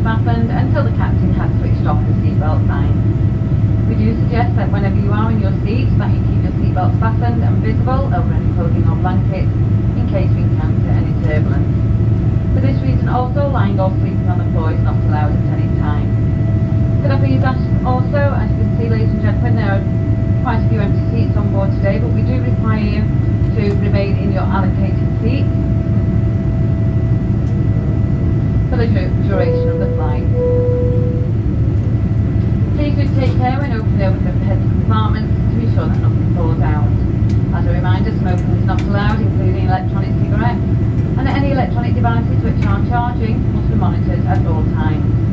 fastened until the captain has switched off the seatbelt sign. We do suggest that whenever you are in your seat that you keep your seatbelts fastened and visible over any clothing or blankets in case we encounter any turbulence. For this reason also, lying or sleeping on the floor is not allowed at any time. Could I please ask also, as you can see ladies and gentlemen, there are quite a few empty seats on board today, but we do require you to remain in your allocated seats for the duration of the flight. Please do take care when opening over the overhead compartments to be sure that nothing falls out. As a reminder, smoking is not allowed, including electronic cigarettes, and any electronic devices which are charging must be monitored at all times.